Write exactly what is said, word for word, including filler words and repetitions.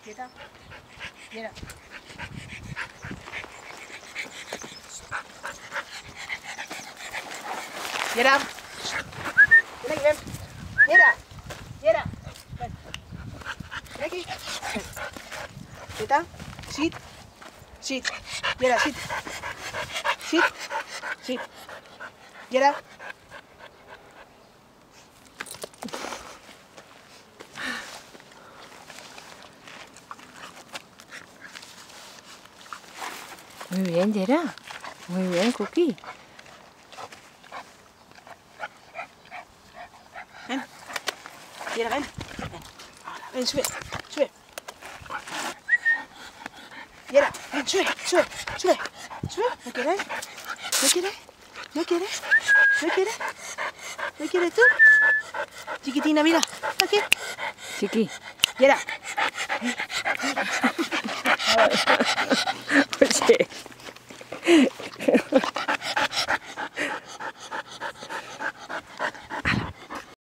quieta. Mira. Mira. Ven aquí, ven. Mira. Mira. Ven. Ven aquí. Ven. Quieta. Sit. Sit. Mira, sit. Sit. Sit. Mira. Muy bien, Yera. Muy bien, Cookie. Ven. Yera, ven. Ven. Ahora, ven, sube. Sube. Yera, ven, sube, sube, sube. Sube. ¿No quieres? ¿No quieres? ¿No quieres? ¿No quieres? ¿No quieres tú? Chiquitina, mira. Aquí. Chiqui. Yera.